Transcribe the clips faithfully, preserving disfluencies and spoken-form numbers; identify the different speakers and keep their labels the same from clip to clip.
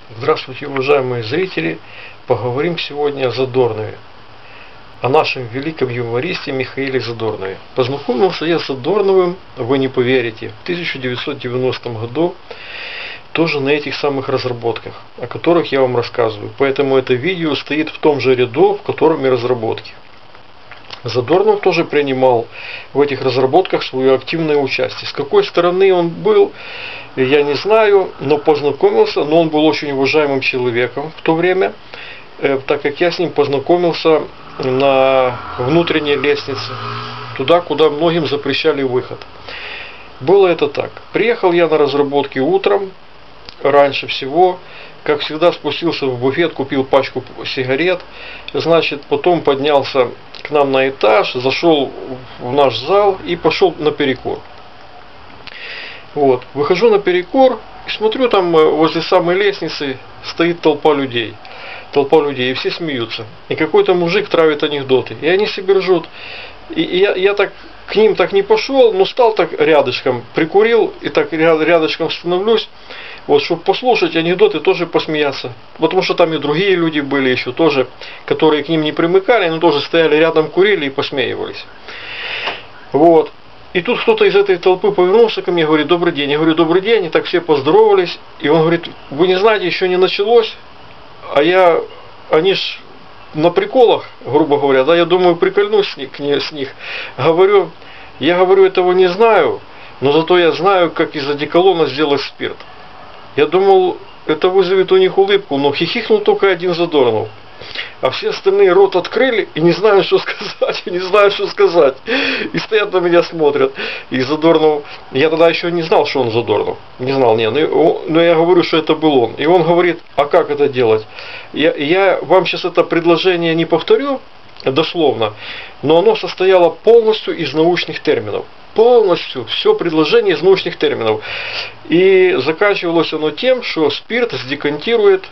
Speaker 1: Здравствуйте, уважаемые зрители! Поговорим сегодня о Задорнове, о нашем великом юмористе Михаиле Задорнове. Познакомился я с Задорновым, вы не поверите, в тысяча девятьсот девяностом году, тоже на этих самых разработках, о которых я вам рассказываю. Поэтому это видео стоит в том же ряду, в котором и разработки. Задорнов тоже принимал в этих разработках свое активное участие. С какой стороны он был, я не знаю, но познакомился, но он был очень уважаемым человеком в то время, так как я с ним познакомился на внутренней лестнице, туда, куда многим запрещали выход. Было это так. Приехал я на разработки утром, раньше всего, как всегда спустился в буфет, купил пачку сигарет, значит, потом поднялся к нам на этаж, зашел в наш зал и пошел на перекур. Вот, выхожу на перекур и смотрю, там возле самой лестницы стоит толпа людей. Толпа людей, и все смеются. И какой-то мужик травит анекдоты. И они себе ржут. И я, я так к ним так не пошел, но стал так рядышком, прикурил и так рядышком становлюсь, вот, чтобы послушать анекдоты, тоже посмеяться. Потому что там и другие люди были еще тоже, которые к ним не примыкали, но тоже стояли рядом, курили и посмеивались. Вот. И тут кто-то из этой толпы повернулся ко мне и говорит: добрый день. Я говорю: добрый день. И так все поздоровались. И он говорит: вы не знаете, еще не началось, а я, они ж на приколах, грубо говоря, да, я думаю, прикольнусь с них, с них. Говорю, я говорю, этого не знаю, но зато я знаю, как из одеколона сделать спирт. Я думал, это вызовет у них улыбку, но хихикнул только один Задорнов. А все остальные рот открыли и не знают, что сказать, и не знают, что сказать. И стоят на меня, смотрят. И Задорнов, я тогда еще не знал, что он Задорнов. Не знал, нет. Но я говорю, что это был он. И он говорит: а как это делать? Я, я вам сейчас это предложение не повторю дословно, но оно состояло полностью из научных терминов. Полностью все предложение из научных терминов. И заканчивалось оно тем, что спирт сдекантирует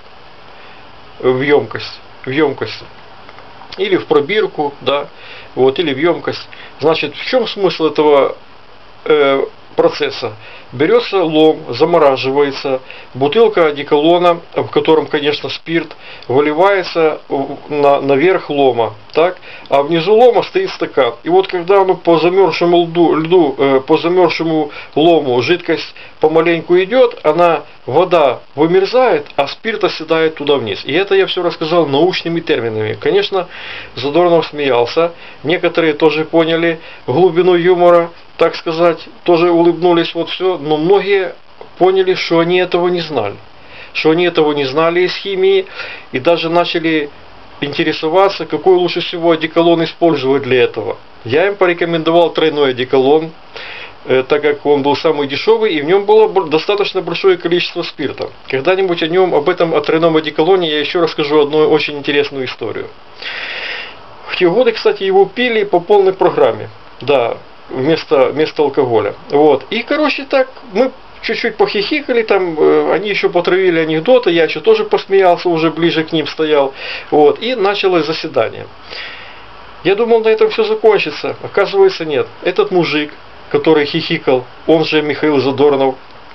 Speaker 1: в емкость. В емкость. Или в пробирку, да, вот, или в емкость. Значит, в чем смысл этого э, процесса? Берется лом, замораживается, бутылка одеколона, в котором, конечно, спирт, выливается на, наверх лома, так, а внизу лома стоит стакан. И вот когда оно по замерзшему льду, льду э, по замерзшему лому жидкость помаленьку идет, она, вода вымерзает, а спирт оседает туда вниз. И это я все рассказал научными терминами. Конечно, Задорнов смеялся, некоторые тоже поняли глубину юмора, так сказать, тоже улыбнулись, вот все, но многие поняли, что они этого не знали, что они этого не знали из химии, и даже начали интересоваться, какой лучше всего одеколон использовать для этого. Я им порекомендовал тройной одеколон, э, так как он был самый дешевый, и в нем было достаточно большое количество спирта. Когда-нибудь о нем, об этом, о тройном одеколоне я еще расскажу одну очень интересную историю. В те годы, кстати, его пили по полной программе, да, вместо, вместо алкоголя. Вот. И, короче, так, мы чуть-чуть похихикали, там, э, они еще потравили анекдоты, я еще тоже посмеялся, уже ближе к ним стоял. Вот. И началось заседание. Я думал, на этом все закончится. Оказывается, нет. Этот мужик, который хихикал, он же Михаил Задорнов,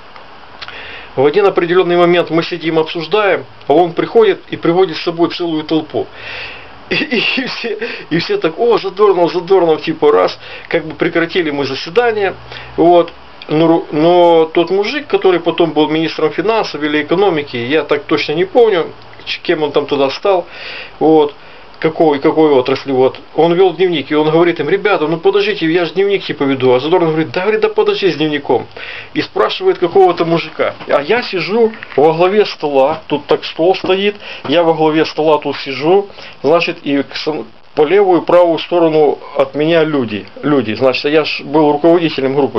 Speaker 1: в один определенный момент мы сидим, обсуждаем, а он приходит и приводит с собой целую толпу. И, и, и, все, и все так: о, Задорнов, Задорнов, типа раз, как бы прекратили мы заседание, вот. Но, но тот мужик, который потом был министром финансов или экономики, я так точно не помню, кем он там туда стал, вот, какой, какой отрасли, вот, он вел дневник, и он говорит им: ребята, ну подождите, я же дневник типа веду. А Задорнов говорит: да, говорит, да подожди с дневником. И спрашивает какого-то мужика. А я сижу во главе стола, тут так стол стоит, я во главе стола тут сижу, значит, и по левую и правую сторону от меня люди, люди, значит, я ж был руководителем группы.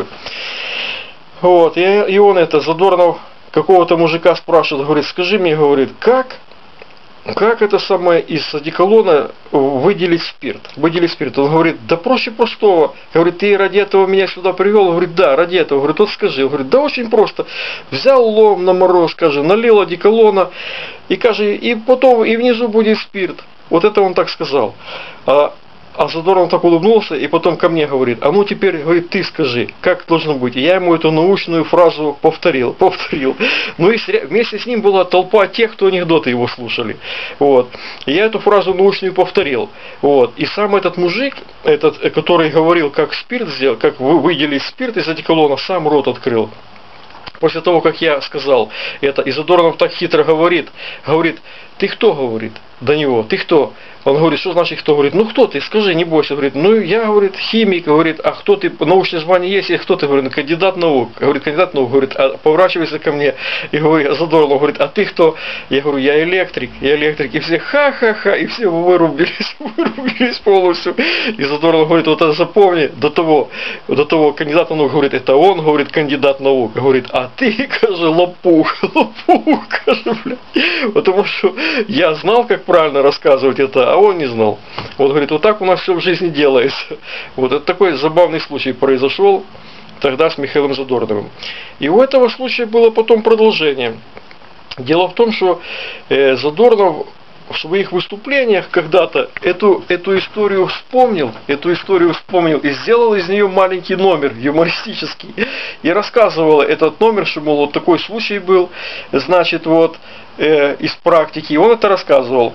Speaker 1: Вот, и, и он это, Задорнов, какого-то мужика спрашивает, говорит: скажи мне, говорит, как Как это самое из одеколона выделить спирт? Выделить спирт. Он говорит: да проще простого. Говорит: ты ради этого меня сюда привел? Он говорит: да, ради этого. Говорит: вот скажи. Он говорит: да очень просто. Взял лом на мороз, скажи, налил одеколона, и, скажи, и потом и внизу будет спирт. Вот это он так сказал. А, А Задорнов так улыбнулся и потом ко мне говорит: а ну теперь, говорит, ты скажи, как должно быть. И я ему эту научную фразу повторил, повторил. Ну и вместе с ним была толпа тех, кто анекдоты его слушали. Вот. И я эту фразу научную повторил. Вот. И сам этот мужик, этот, который говорил, как спирт сделал, как выделить спирт из одеколона, сам рот открыл. После того, как я сказал это, и Задорнов так хитро говорит, говорит: ты кто, говорит, до него, ты кто? Он говорит: что значит кто? Говорит: ну кто ты, скажи, не бойся. Говорит: ну я, говорит, химик. Говорит: а кто ты, научное звание есть? И кто ты? Говорит: кандидат наук. Говорит: кандидат наук. Говорит: а поворачивайся ко мне. И говорит, Задорнов говорит: а ты кто? Я говорю: я электрик, я электрик. И все ха-ха-ха, и все вырубились, вырубились полностью. И Задорнов говорит: вот это запомни, до того, до того кандидата наук, говорит, это он, говорит, кандидат наук. Говорит: а ты, каже, лопух, лопух, каже, блядь. Потому что я знал, как правильно рассказывать это, а он не знал. Вот, говорит, вот так у нас все в жизни делается. Вот это такой забавный случай произошел тогда с Михаилом Задорновым. И у этого случая было потом продолжение. Дело в том, что э, Задорнов в своих выступлениях когда-то эту, эту историю вспомнил, эту историю вспомнил и сделал из нее маленький номер юмористический. И рассказывал этот номер, что, мол, вот такой случай был, значит, вот, э, из практики. И он это рассказывал.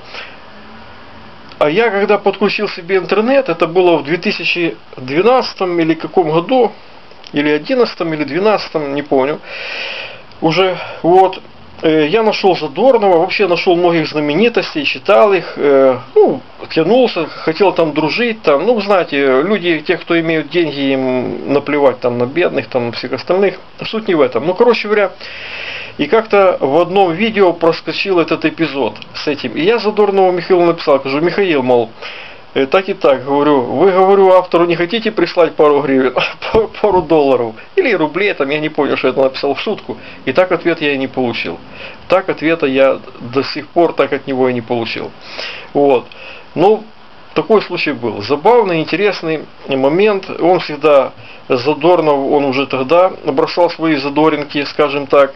Speaker 1: А я, когда подключил себе интернет, это было в две тысячи двенадцатом или каком году, или одиннадцатом, или двенадцатом, не помню, уже, вот, я нашел Задорнова, вообще нашел многих знаменитостей, читал их, ну, тянулся, хотел там дружить, там, ну, знаете, люди, те, кто имеют деньги, им наплевать там на бедных, там, на всех остальных, суть не в этом. Ну, короче говоря, и как-то в одном видео проскочил этот эпизод с этим. И я Задорнову Михаилу написал, говорю: Михаил, мол, так и так, говорю, вы, говорю, автору не хотите прислать пару гривен, пару долларов, или рублей, там, я не понял, что это написал в шутку. И так ответ я и не получил. Так ответа я до сих пор так от него и не получил. Вот. Ну, такой случай был. Забавный, интересный момент. Он всегда, Задорнов, он уже тогда бросал свои задоринки, скажем так.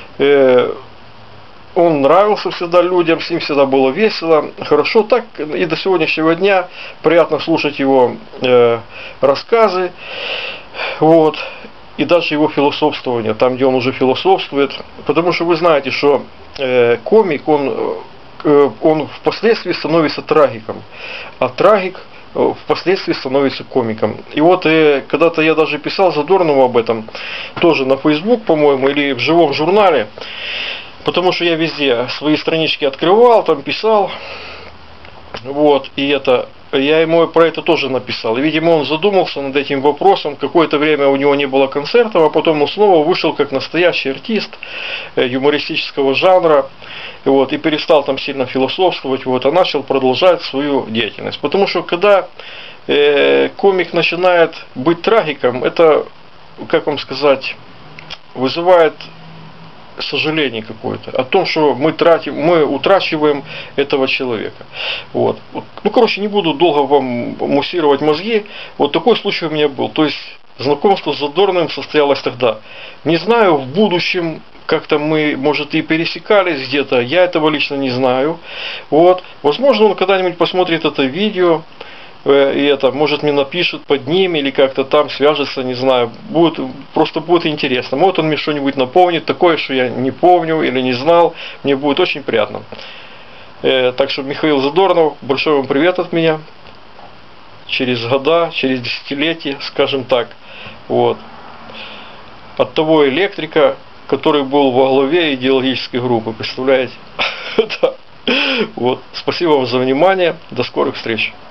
Speaker 1: Он нравился всегда людям, с ним всегда было весело, хорошо. Так и до сегодняшнего дня приятно слушать его э, рассказы, вот, и даже его философствование, там, где он уже философствует. Потому что вы знаете, что э, комик, он, э, он впоследствии становится трагиком, а трагик впоследствии становится комиком. И вот э, когда-то я даже писал Задорнову об этом, тоже на Facebook, по-моему, или в живом журнале, потому что я везде свои странички открывал, там писал, вот, и это, я ему про это тоже написал. И, видимо, он задумался над этим вопросом, какое-то время у него не было концертов, а потом он снова вышел как настоящий артист э, юмористического жанра, вот, и перестал там сильно философствовать, вот, а начал продолжать свою деятельность. Потому что когда э, комик начинает быть трагиком, это, как вам сказать, вызывает сожаление какое-то о том, что мы тратим, мы утрачиваем этого человека. Вот. Ну, короче, не буду долго вам муссировать мозги. Вот такой случай у меня был. То есть знакомство с Задорновым состоялось тогда. Не знаю, в будущем как-то мы, может, и пересекались где-то. Я этого лично не знаю. Вот. Возможно, он когда-нибудь посмотрит это видео. И это, может, мне напишут под ним или как-то там свяжется, не знаю, будет, просто будет интересно. Может, он мне что-нибудь напомнит, такое, что я не помню или не знал, мне будет очень приятно. Э, так что, Михаил Задорнов, большой вам привет от меня. Через года, через десятилетия, скажем так. Вот. От того электрика, который был во главе идеологической группы, представляете? Вот. Спасибо вам за внимание, до скорых встреч.